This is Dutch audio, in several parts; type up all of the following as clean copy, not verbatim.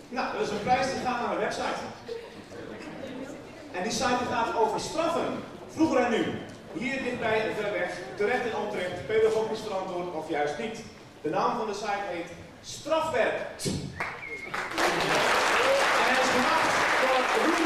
Nou, dat is een prijs die gaat naar een website. En die site gaat over straffen. Vroeger en nu. Hier dichtbij en ver weg, terecht en onterecht, pedagogisch verantwoord of juist niet. De naam van de site heet Strafwerk. En hij is gemaakt door Roel,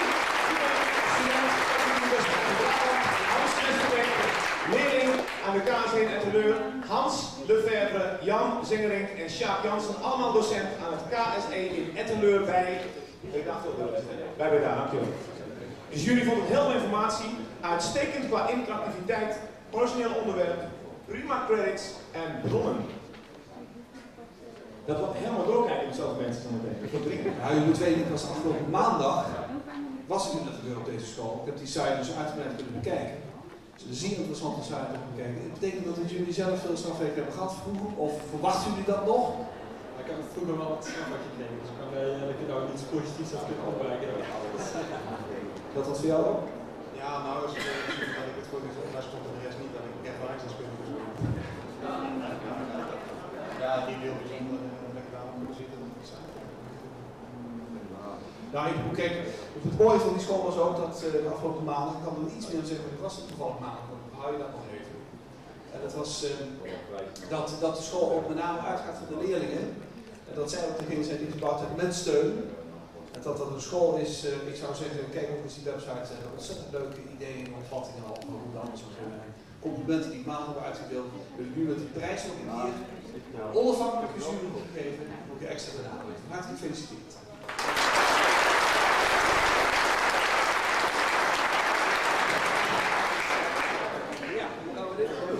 Hans Westerbeek, leerling aan de KSE in Etteleur, Hans Lefebvre, Jan Zingering en Sjaap Jansen, allemaal docent aan het KSE in Etteleur bij Breda, dankjewel. Dus jullie vonden heel veel informatie, uitstekend qua interactiviteit, origineel onderwerp, prima credits en bronnen. Dat wordt helemaal doorkijken met zoveel mensen zometeen. Nou, je moet weten, dat was afgelopen maandag was ik in Etteleur op deze school. Ik heb die site dus uitgebreid kunnen bekijken. Dus een zeer interessante site om te bekijken. Het betekent dat jullie zelf veel strafwerk hebben gehad vroeger, of verwachten jullie dat nog? Ik heb vroeger wel wat strafwerk gekregen, dus ik kan daar iets positiefs af kunnen opbrengen. Dat was voor jou ook? Ja, nou, als ik het voor deze opdracht stond en de rest niet, dan heb ik echt wel eens spelen. Ja, die deel bijzonder lekker aan moeten zitten. Nou, kijk, het mooie van die school was ook dat de afgelopen maanden, ik kan er iets meer zeggen, ik was er toevallig maandag, dan hou je dat nog even. En dat was dat de school ook met name uitgaat van de leerlingen. En dat zij ook degene zijn die gebouwd hebben met steun. En dat dat een school is, ik zou zeggen, kijk ook eens die website, zijn er ontzettend leuke ideeën en opvattingen al over hoe het anders zou zijn. Complimenten die ik maandag hebben uitgedeeld, wil ik nu met die prijs nog een keer onafhankelijk jury gegeven, moet je extra benadrukken. Hartelijk gefeliciteerd. Ja, hoe gaan we dit doen?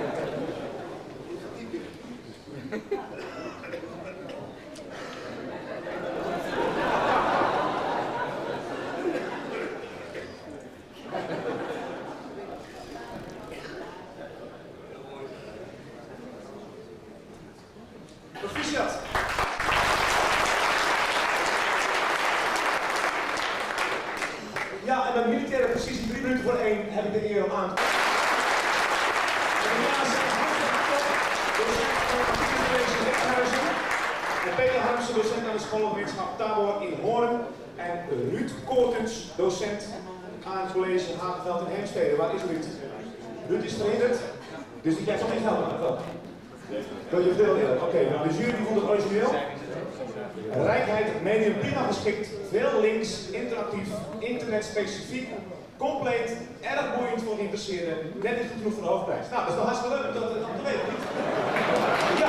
Proficiat. Ja, en bij militaire precisie 3 minuten voor 1 heb ik de eer om aan te komen. En daarnaast zijn docent van het College Rekhuizen en Peter Harmsen, docent aan de schoolgemeenschap Tabor in Hoorn en Ruud Koortens, docent aan het college Hagenveld in Heemstede. Waar is Ruud? Ruud is verhinderd, dus die krijgt nog geen geld aan. Wil je vertellen? Oké, nou de jury vond het origineel. Rijkheid, medium prima geschikt, veel links, interactief, internetspecifiek, compleet, erg boeiend voor geïnteresseerden, net niet goed genoeg voor de hoofdprijs. Nou, dat is wel hartstikke leuk dat te weten, niet? Ja!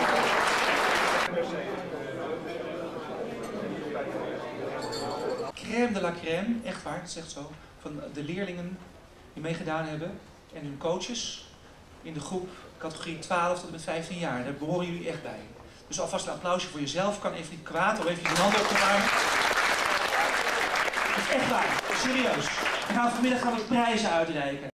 Crème de la crème, echt waar, dat is echt zo, van de leerlingen die meegedaan hebben en hun coaches in de groep categorie 12 tot en met 15 jaar. Daar behoren jullie echt bij. Dus alvast een applausje voor jezelf, kan even niet kwaad, of even je handen opgeruimd. Dat is echt waar, serieus. Vanmiddag gaan we prijzen uitreiken.